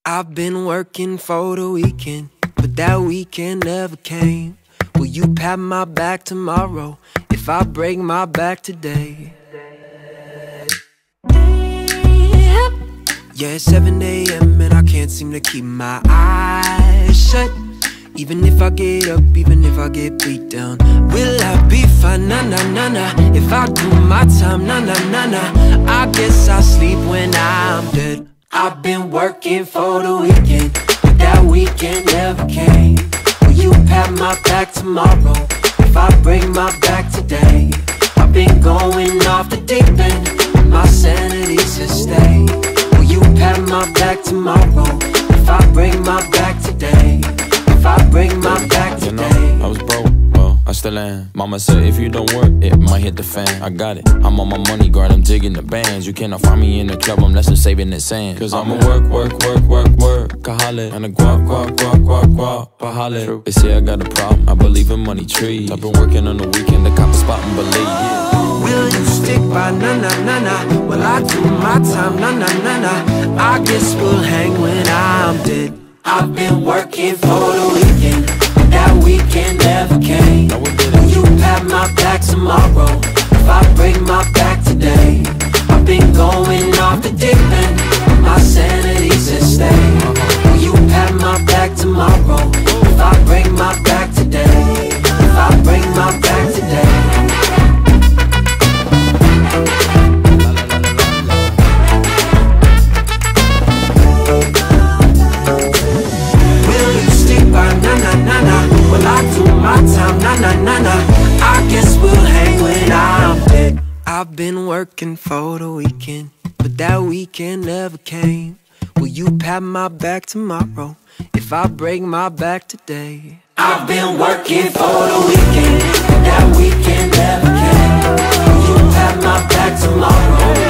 I've been working for the weekend, but that weekend never came. Will you pat my back tomorrow if I break my back today? Yeah, it's 7 AM and I can't seem to keep my eyes shut. Even if I get up, even if I get beat down, will I be fine? Nah, nah, nah, nah. If I do my time, nah, nah, nah, nah. I guess I'll sleep when I'm dead. I've been working for the weekend, but that weekend never came. Will you pat my back tomorrow if I break my back today? I've been going off the deep end, my sanity's at stake. Will you pat my back tomorrow if I break my back today? If I break my back today. You know, I was broke, well, I still am. Mama said if you don't work, it might hit the fan. I got it, I'm on my money guard, I'm digging the bands. You cannot find me in the club unless I'm saving the sand. Cause I'ma work, kahale. And a guap, bahale. They say I got a problem, I believe in money trees. I've been working on the weekend to cop a spot and believe, yeah. Will you stick by, na na na na? Will I do my time, na na na na? I guess we'll hang when I'm dead. I've been working for the weekend, but that weekend never came. Will you pat my back tomorrow if I break my back today? I've been going off the deep end, my sanity's at stake. Will you pat my back tomorrow if I break my back today? If I break my back today? Well, I do my time, na na na na. I guess we'll hang when I'm dead. I've been working for the weekend, but that weekend never came. Will you pat my back tomorrow if I break my back today? I've been working for the weekend, but that weekend never came. Will you pat my back tomorrow